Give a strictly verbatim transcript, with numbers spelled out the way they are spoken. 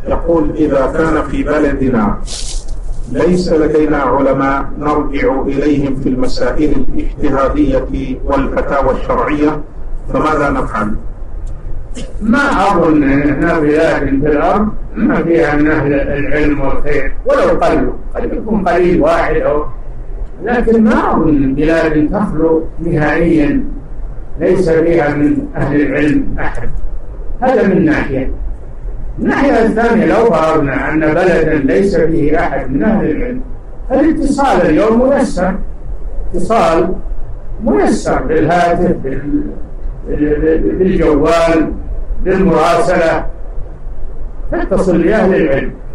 يقول: إذا كان في بلدنا ليس لدينا علماء نرجع إليهم في المسائل الاجتهادية والفتاوى الشرعية فماذا نفعل؟ ما أظن أن بلاد في الأرض ما فيها من أهل العلم والخير ولو قلوا، قد يكون قليل واحد أو، لكن ما أظن بلاد تخلو نهائيا ليس فيها من أهل العلم أحد. هذا من ناحية. الناحية الثانية لو فرضنا أن بلدا ليس فيه أحد من أهل العلم، الاتصال اليوم ميسر، اتصال ميسر بالهاتف بالجوال بالمراسلة، تتصل بأهل العلم